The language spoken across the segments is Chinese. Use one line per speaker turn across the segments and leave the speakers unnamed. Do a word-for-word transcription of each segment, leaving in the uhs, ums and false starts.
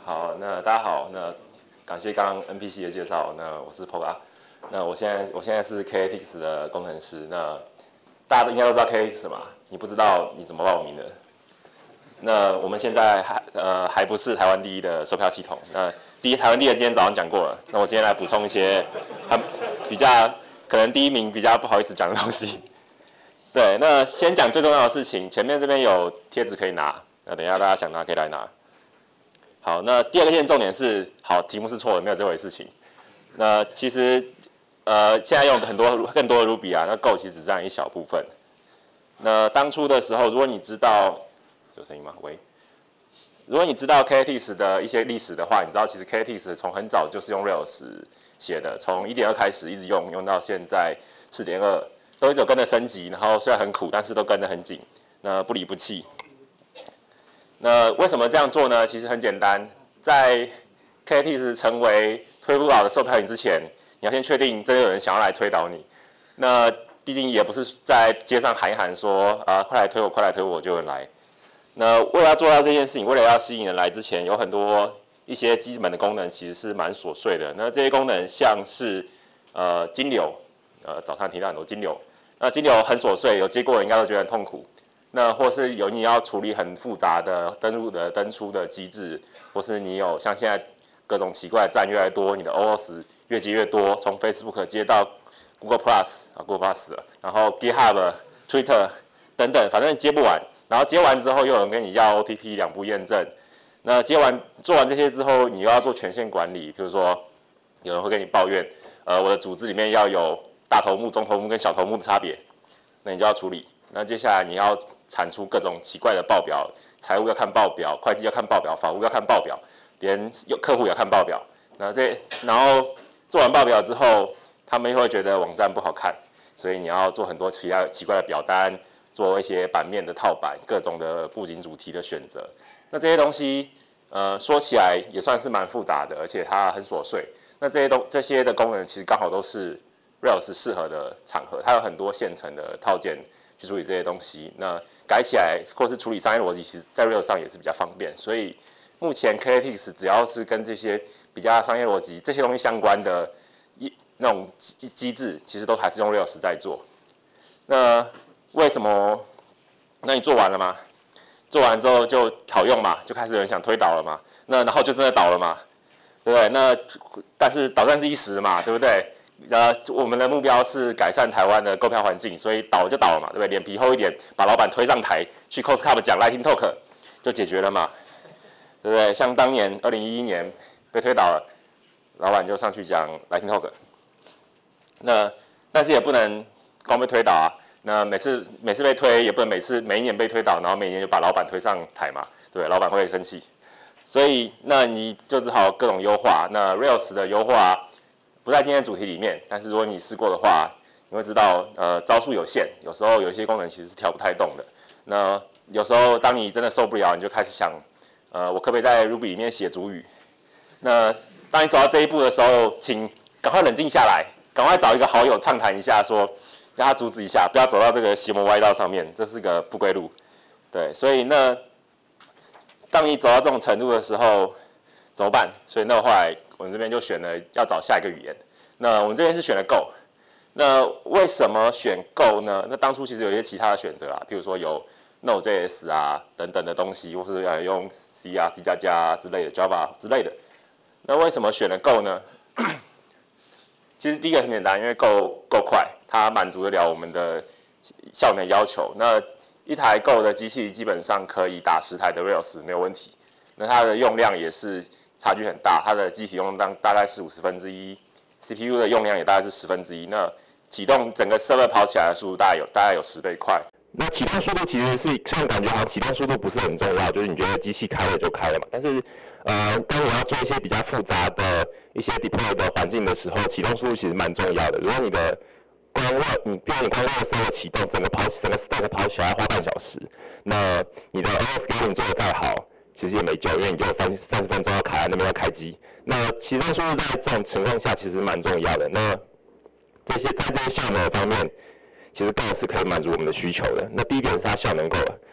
好，那大家好，那感谢刚刚 N P C 的介绍，那我是 Poga， 那我现在我现在是 K A T X 的工程师，那大家都应该都知道 K A T X 嘛，你不知道你怎么报名的？那我们现在还呃还不是台湾第一的售票系统，那第一台湾第一的今天早上讲过了，那我今天来补充一些它比较可能第一名比较不好意思讲的东西。对，那先讲最重要的事情，前面这边有贴纸可以拿，那等一下大家想拿可以来拿。好，那第二个件重点是，好，题目是错的，没有这回事情。那其实，呃，现在用很多更多的 Ruby 啊，那 Go 其实只占一小部分。那当初的时候，如果你知道，有声音吗？喂，如果你知道 K A T X 的一些历史的话，你知道其实 K A T X 从很早就是用 Rails 写的，从 一点二 开始一直用，用到现在 四点二，都一直有跟着升级，然后虽然很苦，但是都跟得很紧，那不离不弃。那为什么这样做呢？其实很简单，在 K A T X 成为推不好的售票员之前，你要先确定真的有人想要来推倒你。那毕竟也不是在街上喊一喊说啊，快来推我，快来推我，就有人来。那为了要做到这件事情，为了要吸引人来之前，有很多一些基本的功能其实是蛮琐碎的。那这些功能像是呃金流，呃早上提到很多金流，那金流很琐碎，有接过的应该都觉得很痛苦。那或是有你要处理很复杂的登入的登出的机制，或是你有像现在各种奇怪的站越来越多，你的 O S 越接越多，从 Facebook 接到 Google Plus 啊 Google Plus 了，然后 GitHub、Twitter 等等，反正接不完。然后接完之后又有人跟你要 O T P 两步验证，那接完做完这些之后，你又要做权限管理，比如说有人会跟你抱怨，呃，我的组织里面要有大头目、中头目跟小头目的差别，那你就要处理。那接下来你要产出各种奇怪的报表，财务要看报表，会计要看报表，法务要看报表，连客户也要看报表。那这然后做完报表之后，他们又会觉得网站不好看，所以你要做很多其他奇怪的表单，做一些版面的套版，各种的布景主题的选择。那这些东西，呃，说起来也算是蛮复杂的，而且它很琐碎。那这些东这些的功能其实刚好都是 Rails 适合的场合，它有很多现成的套件去处理这些东西，那改起来或是处理商业逻辑，其实在 Rails 上也是比较方便。所以目前 K A T X 只要是跟这些比较商业逻辑这些东西相关的那种机制，其实都还是用 Rails 在做。那为什么？那你做完了吗？做完之后就好用嘛，就开始有人想推倒了嘛。那然后就真的倒了嘛，对不对？那但是倒战是一时嘛，对不对？呃，我们的目标是改善台湾的购票环境，所以倒就倒了嘛，对不对？脸皮厚一点，把老板推上台去 Costco 讲 Lightning Talk 就解决了嘛，对不对？像当年二零一一年被推倒了，老板就上去讲 Lightning Talk。那但是也不能光被推倒啊，那每次每次被推也不能每次每一年被推倒，然后每一年就把老板推上台嘛，对不对？老板会生气，所以那你就只好各种优化。那 Rails 的优化不在今天的主题里面，但是如果你试过的话，你会知道，呃，招数有限，有时候有一些功能其实是调不太动的。那有时候当你真的受不了，你就开始想，呃，我可不可以在 Ruby 里面写主语？那当你走到这一步的时候，请赶快冷静下来，赶快找一个好友畅谈一下，说让他阻止一下，不要走到这个邪魔歪道上面，这是个不归路。对，所以那当你走到这种程度的时候，怎么办？所以那后来我们这边就选了要找下一个语言。那我们这边是选了 Go。那为什么选 Go 呢？那当初其实有一些其他的选择啦，譬如说有 Node.js 啊等等的东西，或是要用 C 啊、C 加加啊之类的 Java 之类的。那为什么选了 Go 呢？其实第一个很简单，因为 Go 够快，它满足得了我们的效能要求。那一台 Go 的机器基本上可以打十台的 Rails 没有问题。那它的用量也是差距很大，它的机体用量大概是五十分之一 ，C P U 的用量也大概是十分之一。那启动整个 server 跑起来的速度大概有大概有十倍快。
那启动速度其实是虽然感觉好像启动速度不是很重要，就是你觉得机器开了就开了嘛。但是呃，当你要做一些比较复杂的一些 deploy 的环境的时候，启动速度其实蛮重要的。如果你的光热，你比如你光热 server 启动，整个跑整个 stack 跑起来要花半小时，那你的 O S scaling 做得再好，其实也没救，因为你就三三十分钟要卡在那边要开机。那启动速度在这种情况下其实蛮重要的。那这些在这些效能方面，其实 Go 是可以满足我们的需求的。那第一点是它效能够了，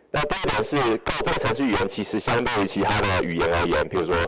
那第二点是 Go 这个程序语言其实相对于其他的语言而言，比如说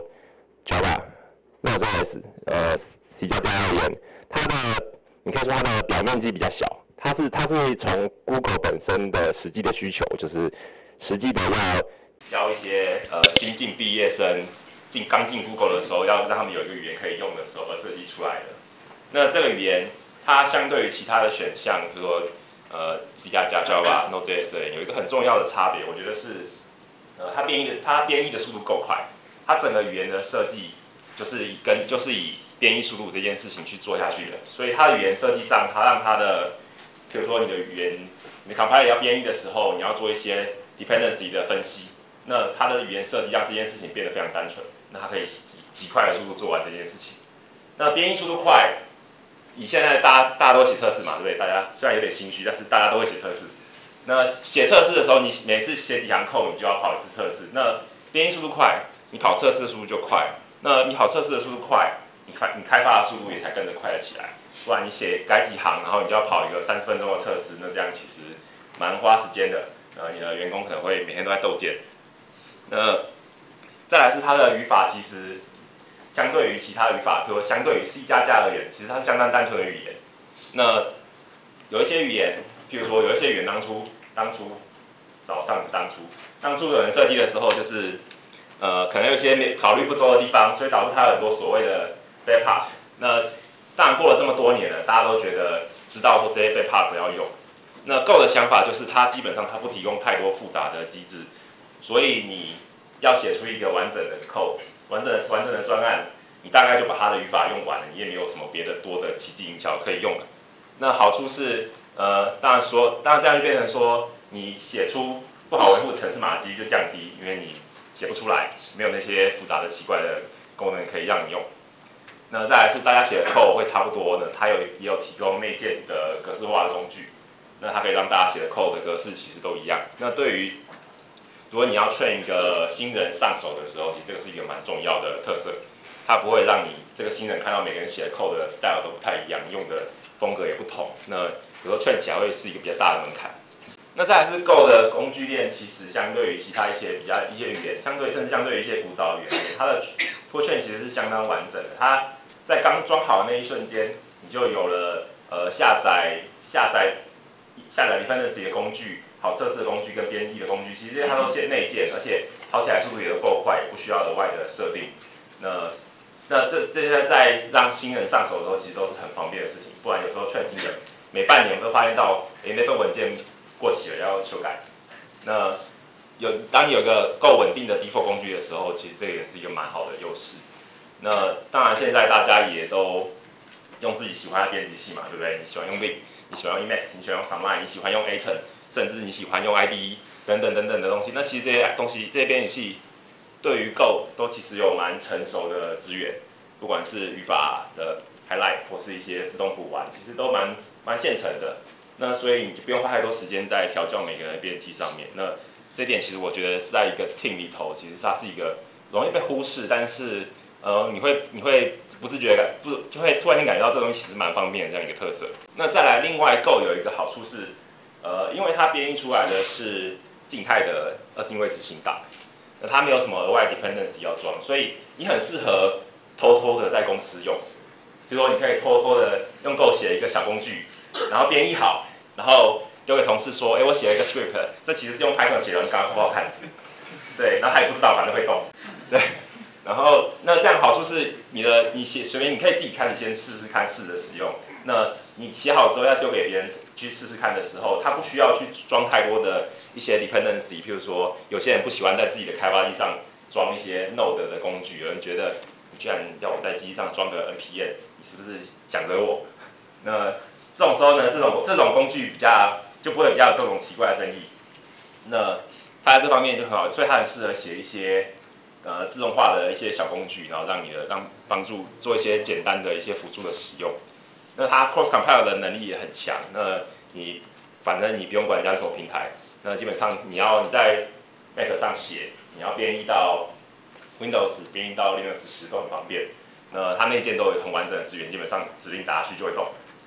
Java、Node.js、呃 C 加加而言，它的你可以说它的表面积比较小，它是它是从 Google 本身的实际的需求，就是实际的要
教一些呃新进毕业生进刚进 Google 的时候，要让他们有一个语言可以用的时候而设计出来的。那这个语言它相对于其他的选项，比如说呃 C 加加、Java、Node.js 有一个很重要的差别，我觉得是呃它编译的它编译的速度够快，它整个语言的设计就是以跟就是以编译速度这件事情去做下去的，所以它的语言设计上，它让它的比如说你的语言你的 compiler 要编译的时候，你要做一些 dependency 的分析，那它的语言设计让这件事情变得非常单纯，那它可以极极快的速度做完这件事情。那编译速度快，以现在大家大家都会写测试嘛，对不对？大家虽然有点心虚，但是大家都会写测试。那写测试的时候，你每次写几行 code， 你就要跑一次测试。那编译速度快，你跑测试的速度就快。那你跑测试的速度快，你开你开发的速度也才跟着快了起来。不然你写改几行，然后你就要跑一个三十分钟的测试，那这样其实蛮花时间的。呃，你的员工可能会每天都在斗剑。那再来是它的语法，其实相对于其他语法，比如相对于 C 加加而言，其实它是相当单纯的语言。那有一些语言，譬如说有一些语言当初当初早上当初当初有人设计的时候，就是呃可能有一些考虑不周的地方，所以导致它有很多所谓的 bad part。那当然过了这么多年了，大家都觉得知道说这些 bad part 不要用。那 Go 的想法就是它基本上它不提供太多复杂的机制，所以你要写出一个完整的 code， 完整的完整的专案，你大概就把它的语法用完了，你也没有什么别的多的奇技淫巧可以用了。那好处是，呃，当然说，当然这样就变成说，你写出不好维护程式码的几率就降低，因为你写不出来，没有那些复杂的奇怪的功能可以让你用。那再来是大家写的 code 会差不多呢，它有也有提供内建的格式化的工具，那它可以让大家写的 code 的格式其实都一样。那对于如果你要 train 一个新人上手的时候，其实这个是一个蛮重要的特色，它不会让你这个新人看到每个人写的 code 的 style 都不太一样，用的风格也不同，那有时候 train 起来会是一个比较大的门槛。那再来是 Go 的工具链，其实相对于其他一些比较一些语言，相对甚至相对于一些古早的语言，它的 tool chain 其实是相当完整的。它在刚装好的那一瞬间，你就有了呃下载下载下载 dependency 的工具。好测试的工具跟编译的工具，其实这些它都是内建，而且跑起来速度也都够快，也不需要额外的设定。那那这这些在让新人上手的时候，其实都是很方便的事情。不然有时候劝新人，每半年我们都发现到，哎、欸，那份文件过期了，要修改。那有当你有一个够稳定的 default 工具的时候，其实这个也是一个蛮好的优势。那当然现在大家也都用自己喜欢的编辑器嘛，对不对？你喜欢用 Vim， 你喜欢用 Emacs， 你喜欢用 Sublime， 你喜欢用 Atom。甚至你喜欢用 I D E 等等等等的东西，那其实这些东西这些编辑器对于 Go 都其实有蛮成熟的资源，不管是语法的 highlight 或是一些自动补完，其实都蛮蛮现成的。那所以你就不用花太多时间在调教每个人的编辑器上面。那这点其实我觉得是在一个 team 里头，其实它是一个容易被忽视，但是呃你会你会不自觉感不就会突然间感觉到这东西其实蛮方便的这样一个特色。那再来另外 Go 有一个好处是。呃，因为它编译出来的是静态的二进位执行档，那它没有什么额外 dependency 要装，所以你很适合偷偷的在公司用。比如说，你可以偷偷的用 Go 写一个小工具，然后编译好，然后丢给同事说：“哎，我写了一个 script， 这其实是用 Python 写的，你刚刚好不好看？”对，然后他也不知道，反正会动。对，然后那这样好处是你的你写随便你可以自己开始先试试看试着使用。那你写好之后要丢给别人去试试看的时候，他不需要去装太多的一些 dependency， 譬如说有些人不喜欢在自己的开发机上装一些 Node 的工具，有人觉得你居然要我在机上装个 N P M， 你是不是想着我？那这种时候呢，这种这种工具比较就不会比较有这种奇怪的争议。那它在这方面就很好，所以它很适合写一些呃自动化的一些小工具，然后让你的让帮助做一些简单的一些辅助的使用。那它 cross compile 的能力也很强，那你反正你不用管人家是什么平台，那基本上你要你在 Mac 上写，你要编译到 Windows 编译到 Linux 其实都很方便。那它内建都有很完整的资源，基本上指令打下去就会动。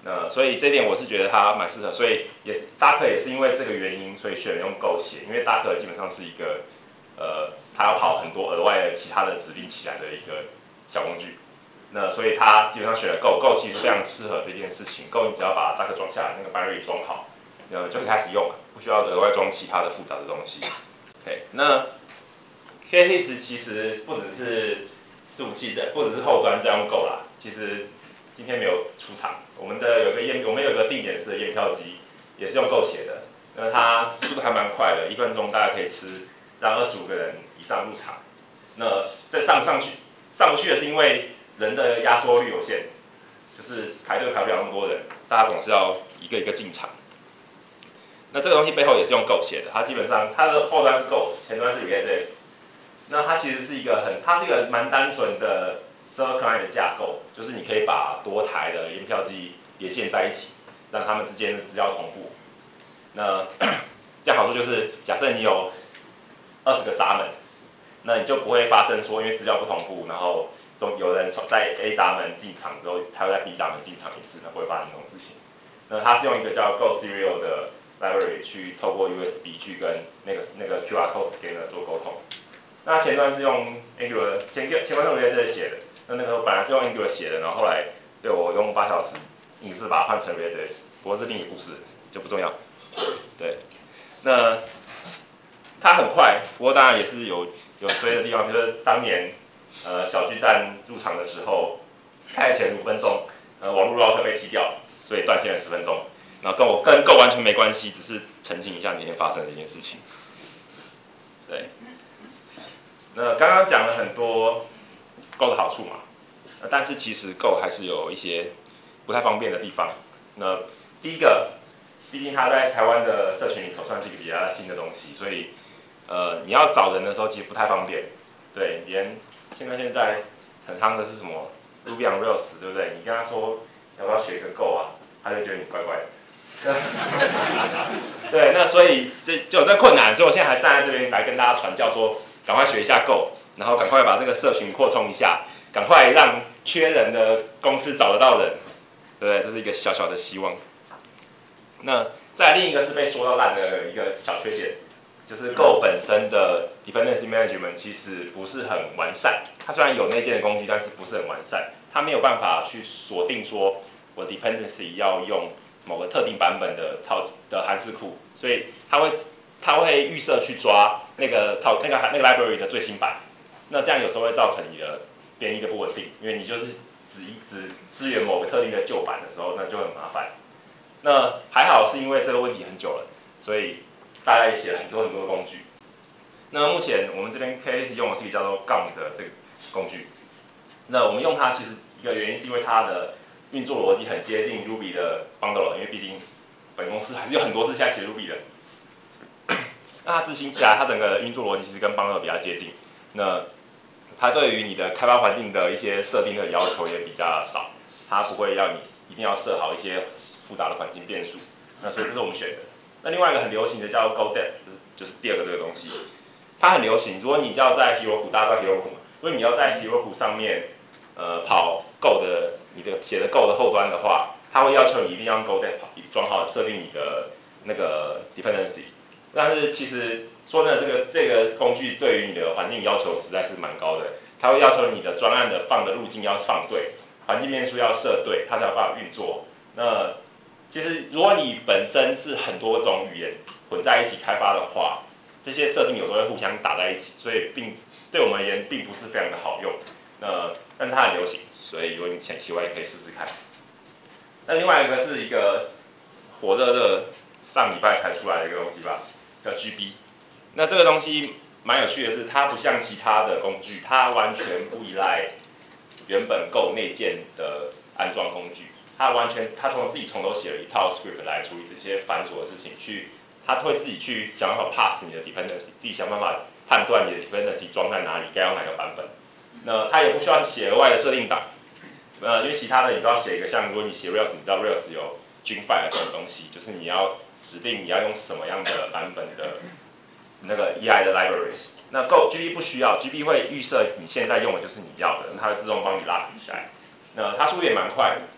那所以这点我是觉得它蛮适合，所以也是 Docker 也是因为这个原因，所以选用 Go 写，因为 Docker 基本上是一个呃，它要跑很多额外的其他的指令起来的一个小工具。那所以它基本上选了 Go，Go 其实非常适合这件事情。Go 你只要把 Docker 装下来，那个 binary 装好，呃就可以开始用了，不需要额外装其他的复杂的东西。OK， 那 K A T X 其实不只是伺服器在，不只是后端在用 Go 啦，其实今天没有出场。我们的有个验，我们有个定点式的验票机，也是用 Go 写的。那它速度还蛮快的，一分钟大概可以吃让二十五个人以上入场。那这上不上去，上不去的是因为人的压缩率有限，就是排队排不了那么多人，大家总是要一个一个进场。那这个东西背后也是用 Go 写的，它基本上它的后端是 Go， 前端是 React.js。那它其实是一个很，它是一个蛮单纯的 server client 的架构，就是你可以把多台的验票机连线在一起，让它们之间的资料同步。那这样好处就是，假设你有二十个闸门，那你就不会发生说因为资料不同步，然后总有人在 A 闸门进场之后，他又在 B 闸门进场一次，那不会发生这种事情。那它是用一个叫 Go Serial 的 library 去透过 U S B 去跟那个那个 Q R code scanner 做沟通。那前端是用 Angular， 前前端是用 React 写的，那那个本来是用 Angular 写的，然后后来对我用八小时硬是把它换成 React， 不过是另一个故事，就不重要。对，那它很快，不过当然也是有有衰的地方，就是当年呃小巨蛋入场的时候，开前五分钟，呃网络 router 被踢掉，所以断线了十分钟。然后跟我跟 Go 完全没关系，只是澄清一下那天发生的这件事情。对。那刚刚讲了很多 Go 的好处嘛，但是其实 Go 还是有一些不太方便的地方。那第一个，毕竟它在台湾的社群里头算是一个比较新的东西，所以呃你要找人的时候其实不太方便。对，连现在现在很夯的是什么 Ruby on Rails， 对不对？你跟他说要不要学一个 Go 啊，他就觉得你怪怪的。对，那所以这就有这困难，所以我现在还站在这边来跟大家传教说。赶快学一下 Go， 然后赶快把这个社群扩充一下，赶快让缺人的公司找得到人，对不对？这是一个小小的希望。那再来另一个是被说到烂的一个小缺点，就是 Go 本身的 dependency management 其实不是很完善。它虽然有内建的工具，但是不是很完善。它没有办法去锁定说我 dependency 要用某个特定版本的套的函式库，所以它会。它会预设去抓那个套那个那个 library 的最新版，那这样有时候会造成你的编译的不稳定，因为你就是只只支援某个特定的旧版的时候，那就很麻烦。那还好是因为这个问题很久了，所以大家也写了很多很多的工具。那目前我们这边 K A T X 用的是一个叫做 G U M 的这个工具。那我们用它其实一个原因是因为它的运作逻辑很接近 Ruby 的 Bundler， 因为毕竟本公司还是有很多是现在写 Ruby 的。那它执行起来，它整个运作逻辑其实跟 Bundler 比较接近。那它对于你的开发环境的一些设定的要求也比较少，它不会要你一定要设好一些复杂的环境变数。那所以这是我们选的。那另外一个很流行的叫 GoDev， 就是第二个这个东西，它很流行。如果你要在 Heroku， 大家知道 Heroku 吗？如果你要在 Heroku 上面呃跑 Go 的你的写的 Go 的后端的话，它会要求你一定要用 GoDev 装好设定你的那个 dependency。但是其实说真的，这个这个工具对于你的环境要求实在是蛮高的。它会要求你的专案的放的路径要放对，环境变数要设对，它才有办法运作。那其实如果你本身是很多种语言混在一起开发的话，这些设定有时候会互相打在一起，所以并对我们而言并不是非常的好用。那但是它很流行，所以如果你喜欢也可以试试看。那另外一个是一个火热热上礼拜才出来的一个东西吧。叫 G B， 那这个东西蛮有趣的是，它不像其他的工具，它完全不依赖原本 Go 内建的安装工具，它完全它从自己从头写了一套 script 来处理这些繁琐的事情，去它会自己去想办法 pass 你的 dependency， 自己想办法判断你的 dependency 装在哪里，该用哪个版本。那它也不需要写额外的设定档，呃，因为其他的你都要写一个，像如果你写 Rails， 你知道 Rails 有 Gin-File 这种东西，就是你要指定你要用什么样的版本的那个 E I 的 library。那 Go G B 不需要 ，G B 会预设你现在用的就是你要的，它会自动帮你拉起来。那它速度也蛮快的，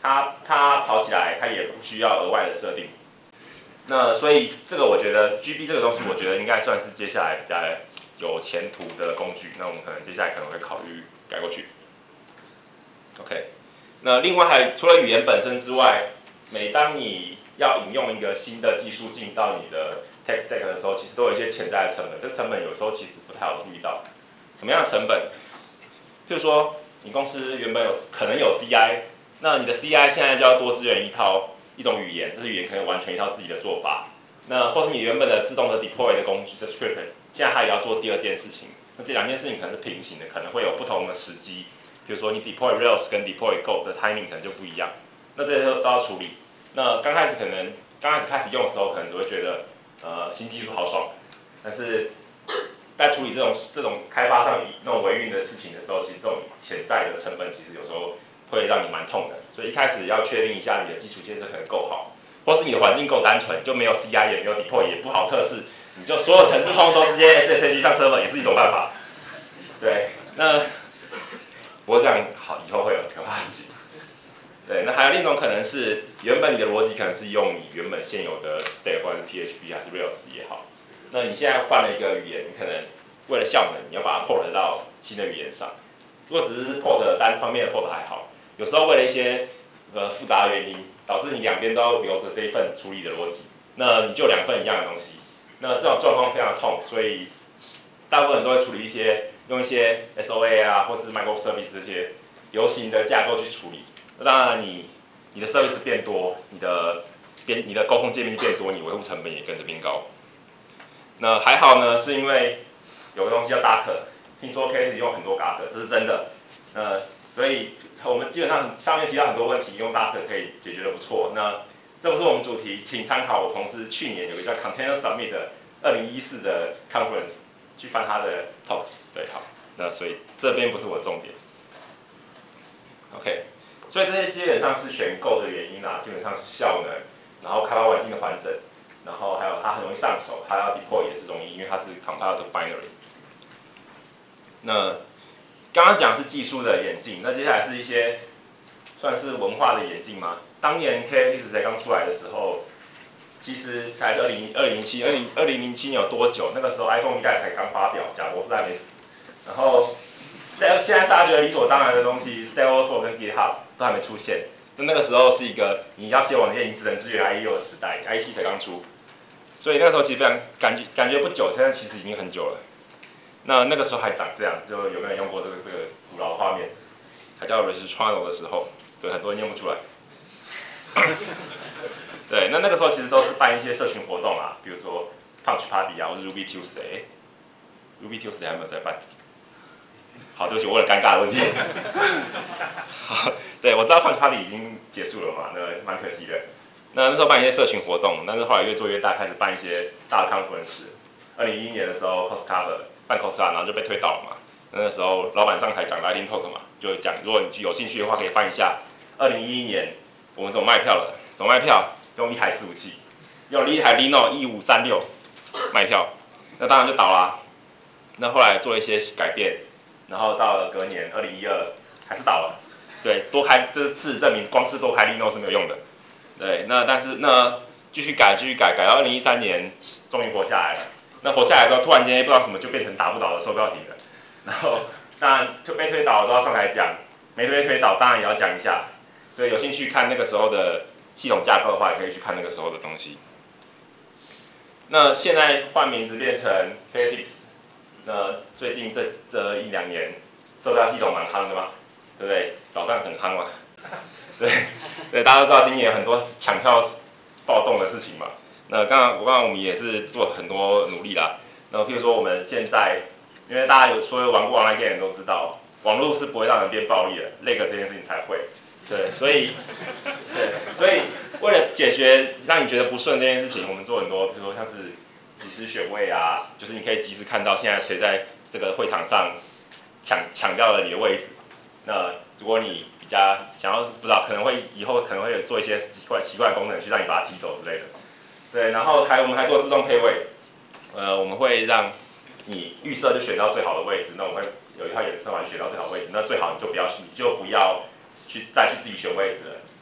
它它跑起来它也不需要额外的设定。那所以这个我觉得 G B 这个东西，我觉得应该算是接下来比较有前途的工具。那我们可能接下来可能会考虑改过去。OK， 那另外还除了语言本身之外，每当你要引用一个新的技术进到你的 tech stack 的时候，其实都有一些潜在的成本。这成本有时候其实不太好注意到。什么样的成本？譬如说，你公司原本有可能有 C I， 那你的 C I 现在就要多支援一套一种语言，这是语言可以完全一套自己的做法。那或是你原本的自动的 deploy 的工具的 script， 现在它也要做第二件事情。那这两件事情可能是平行的，可能会有不同的时机。比如说你 deploy Rails 跟 deploy Go 的 timing 可能就不一样，那这些都都要处理。那刚开始可能刚开始开始用的时候，可能只会觉得呃新技术好爽，但是在处理这种这种开发上那种维运的事情的时候，其实这种潜在的成本其实有时候会让你蛮痛的。所以一开始要确定一下你的基础建设可能够好，或是你的环境够单纯，就没有 C I 也没有 deploy 也不好测试，你就所有程式通都直接 S S H 上 server 也是一种办法。对，那不过这样好，以后会有可怕的事情。对，那还有另一种可能是，原本你的逻辑可能是用你原本现有的 stack 或者是 P H P 还是 Rails 也好，那你现在换了一个语言，你可能为了效能，你要把它 port 到新的语言上。如果只是 port 单方面的 port 还好，有时候为了一些呃复杂的原因，导致你两边都要留着这一份处理的逻辑，那你就两份一样的东西，那这种状况非常痛，所以大部分人都会处理一些用一些 S O A 啊，或是 microservice 这些流行的架构去处理。那当然你，你的 service 变多，你的变你的沟通界面变多，你维护成本也跟着变高。那还好呢，是因为有个东西叫 Docker， 听说可以用很多 Docker， 这是真的。呃，所以我们基本上上面提到很多问题，用 Docker 可以解决的不错。那这不是我们主题，请参考我同事去年有一个叫 Container Summit 二零一四的 conference， 去翻他的 talk。对，好，那所以这边不是我的重点。OK。所以这些基本上是选购的原因啦，基本上是效能，然后开发环境的完整，然后还有它很容易上手，它要 deploy 也是容易，因为它是 compiled binary。那刚刚讲是技术的演进，那接下来是一些算是文化的演进吗？当年 K X 才刚出来的时候，其实才二零二零七二零二零零七年有多久？那个时候 iPhone 一代才刚发表，贾博士还没死，然后现在大家觉得理所当然的东西 ，Stack Overflow 跟 GitHub 都还没出现。那那个时候是一个你要写网页，你只能支援 I E 六的时代 ，I E 七才刚出，所以那个时候其实非常感觉感觉不久，现在其实已经很久了。那那个时候还长这样，就有没有人用过这个这个古老的画面？还叫 Registrano 的时候，对，很多人用不出来。对，那那个时候其实都是办一些社群活动啊，比如说 Punch Party 啊，或者 Ruby Tuesday。Ruby Tuesday 还没有在办。好，对不起，我问了尴尬的问题。好，对，我知道 Punch Party 已经结束了嘛，那蛮可惜的。那那时候办一些社群活动，但是后来越做越大，开始办一些大的 conference。二零一一年的时候 ，Costco 办 Costco， 然后就被推倒了嘛。那时候老板上台讲 Lightning Talk 嘛，就讲如果你有兴趣的话，可以翻一下。二零一一年我们怎么卖票了？怎么卖票？用一台伺服器，用一台 Lino 一五三六卖票，那当然就倒啦。那后来做了一些改变。然后到了隔年二零一二还是倒了，对，多开这次证明光是多开 Lino 是没有用的，对，那但是那继续改继续改，改到二零一三年终于活下来了。那活下来之后，突然间不知道什么就变成打不倒的售票亭了，然后当然就被推倒都要上台讲，没被推倒当然也要讲一下，所以有兴趣看那个时候的系统架构的话，也可以去看那个时候的东西。那现在换名字变成 K T X。那最近这这一两年，售票系统蛮夯的嘛，对不对？早上很夯嘛，对对，大家都知道今年有很多抢票暴动的事情嘛。那刚刚我刚刚我们也是做很多努力啦。那譬如说我们现在，因为大家有所有玩过 online game 的人都知道，网络是不会让人变暴力的 ，lag 这件事情才会。对，所以对，所以为了解决让你觉得不顺这件事情，我们做很多，比如说像是即时选位啊，就是你可以及时看到现在谁在这个会场上抢抢掉了你的位置。那如果你比较想要不知道，可能会以后可能会做一些奇怪奇怪的功能去让你把它踢走之类的。对，然后还我们还做自动配位，呃，我们会让你预设就选到最好的位置，那我们会有一套演算法选到最好的位置，那最好你就不要你就不要去再去自己选位置了。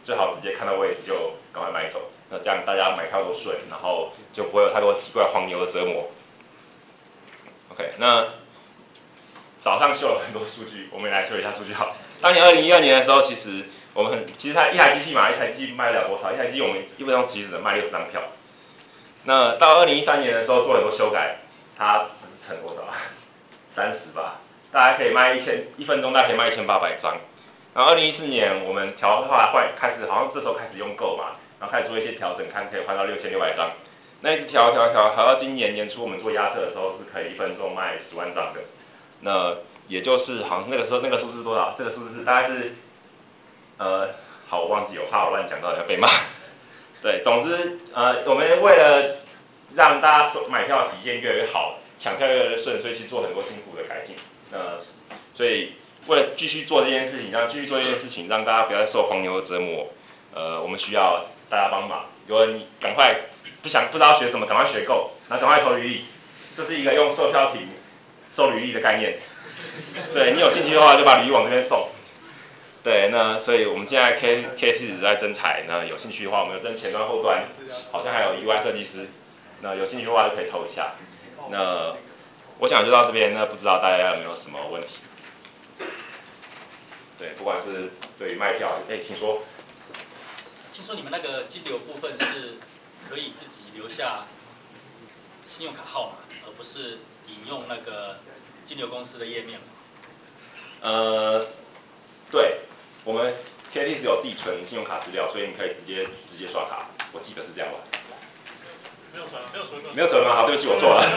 最好直接看到位置就赶快买走。那这样大家买票都顺，然后就不会有太多奇怪黄牛的折磨。OK， 那早上秀了很多数据，我们也来秀一下数据好。当年二零一二年的时候，其实我们很其实它一台机器嘛，一台机器卖得了多少？一台机器我们一分钟其实只能卖六十张票。那到二零一三年的时候做很多修改，它只是乘多少？三十吧，大家可以卖一千一分钟，大家可以卖一千八百张。然后二零一四年我们调后来换开始，好像这时候开始用购嘛，然后开始做一些调整，看可以换到六千六百张。那一直调调调调到今年年初，我们做压测的时候是可以一分钟卖十万张的。那也就是好像那个时候那个数字是多少？这个数字是大概是呃，好我忘记，我怕我乱讲到要被骂。对，总之呃，我们为了让大家买票体验越来越好，抢票越来越顺，所以去做很多辛苦的改进。那所以为了继续做这件事情，让继续做这件事情，让大家不要再受黄牛的折磨，呃，我们需要大家帮忙。如果你赶快不想不知道学什么，赶快学够，然后赶快投履历。这是一个用售票亭收履历的概念。对你有兴趣的话，就把履历往这边送。对，那所以我们现在 K K T 在征才，那有兴趣的话，我们有征前端后端，好像还有 U I 设计师，那有兴趣的话就可以投一下。那我想就到这边，那不知道大家有没有什么问题？对，不管是对于卖票，哎，请说。
听说你们那个金流部分是可以自己留下信用卡号码，而不是引用那个金流公司的页面。
呃，对，我们 K T 是有自己存信用卡资料，所以你可以直接直接刷卡。我记得是这样吧？
没有存，没有存，
没有存吗？好，对不起，我错了。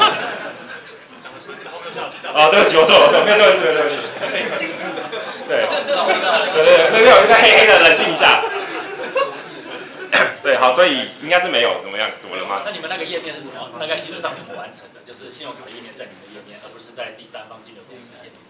哦，对不起，我错了，我错了，没有这回事，没有这回事。对，对对对，那边有一个黑黑的，冷静一下。对，好，所以应该是没有，怎么样？怎么了吗？
那你们那个页面是怎么？大概技术上怎么完成的？就是信用卡的页面在你们的页面，而不是在第三方金流公司的页面。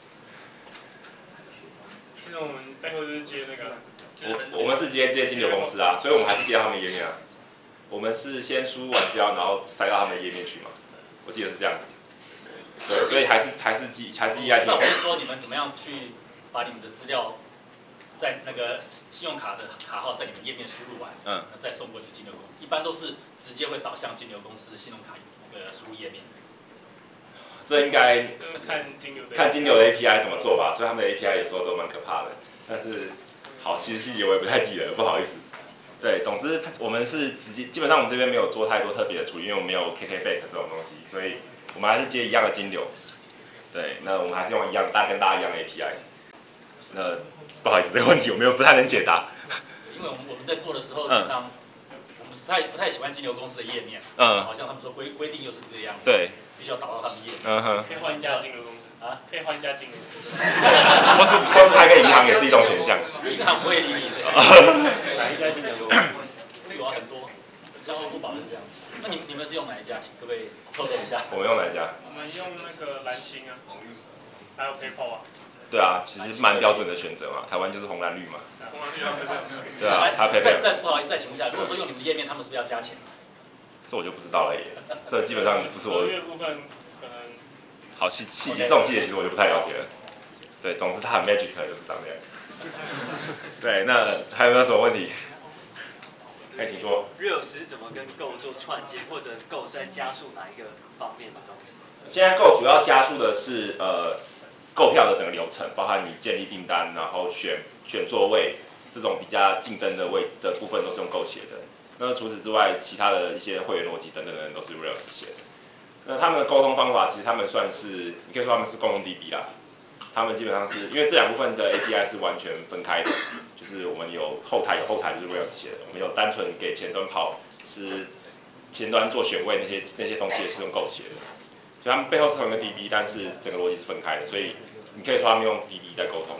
其实我们背后就是接那个，
我我们是接接金流公司啊，所以我们还是接他们页面啊。我们是先输入完资料，然后塞到他们的页面去嘛。我记得是这样子。对，所以还是还是记还是依赖金流。
那我是说你们怎么样去把你们的资料在那个信用卡的卡号在你们页面输入完，嗯，再送过去金流公司，一般都是直接会导向金流公司的信用卡那个输入页面。
这应该
看金流的
看金流的 A P I 怎么做吧，所以他们的 A P I 有时候都蛮可怕的。但是好，其实细节我也不太记得了，不好意思。对，总之我们是直接，基本上我们这边没有做太多特别的处理，因为我们没有 K K Back 这种东西，所以我们还是接一样的金流。对，那我们还是用一样大跟大家一样的 A P I。那不好意思，这个问题我没有不太能解答。
因为我们我们在做的时候，经常我们不太不太喜欢金流公司的页面，
嗯，
好像他们说规规定又是这个样子，
对，
必须要导到他们页面。
嗯哼，
可以换一家金流公司啊，可以换一家金流公司，
或是或是开个银行也是一种选项。
银行不会理你的。哪一家金流公司？有啊，很多，像欧付宝是这样。那你们你们是用哪一家？请可不可以透露一下？
我们用哪一家？
我们用那个蓝星啊，还有 PayPal 啊。
对啊，其实蛮标准的选择嘛，台湾就是红蓝绿嘛。
红蓝绿啊，
对啊，还有 PayPal。
再再不好意思，再请问一下，如果说用你们的页面，他们是不是要加钱？
这我就不知道了耶，这基本上不是我。
合约部分可能。
好细细节，这种细节其实我就不太了解了。对，总之它很 magic 就是长这样。对，那还有没有什么问题？哎，请说。
热时怎么跟Go做串接，或者Go是在加速哪一个方面的东西？
现在Go主要加速的是呃购票的整个流程，包含你建立订单，然后选选座位这种比较竞争的位的部分都是用Go写的。那除此之外，其他的一些会员逻辑等等等都是 Rails 写的。那他们的沟通方法，其实他们算是，你可以说他们是共用 D B 啦。他们基本上是因为这两部分的 A P I 是完全分开的，就是我们有后台有后台就是 Rails 写的，我们有单纯给前端跑是前端做选位那些那些东西也是用 Go 写的，所以他们背后是同一个 D B， 但是整个逻辑是分开的，所以你可以说他们用 D B 在沟通。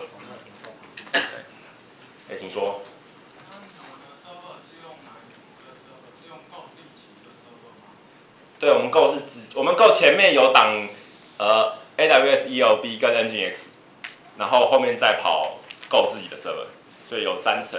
哎，请说。对，我们 Go 是指我们 Go 前面有档呃 A W S E L B 跟 Nginx， 然后后面再跑 Go 自己的 server， 所以有三层。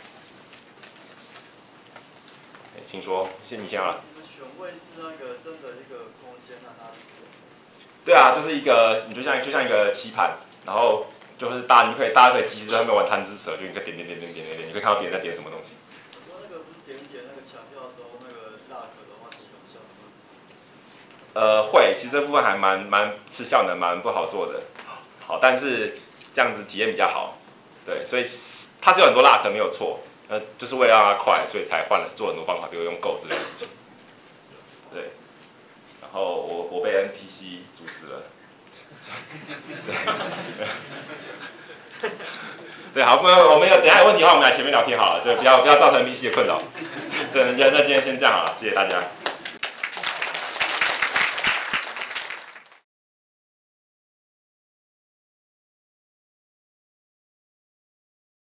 请说，先你先啊。
你们选位是那个真的一个空间让它。
对啊，就是一个，你就像就像一个棋盘，然后就是大家你可以大家可以及时在那边玩贪吃蛇，就你可以点点点点点点点，你可以看到别人在点什么东西。
我那个不是点一点那个强调的时候，那个辣壳的话系统效果。
呃，会，其实这部分还蛮蛮吃效能，蛮不好做的。好，但是这样子体验比较好。对，所以它是有很多辣壳没有错，呃，就是为了让它快，所以才换了做很多方法，比如用 Go 之类的事情。对，然后我我被 N P C 阻止了。对，对，好，不，我们有等一下有问题的话，我们来前面聊天好了，对，不要不要造成 N P C 的困扰。对，那那今天先这样好了，谢谢大家。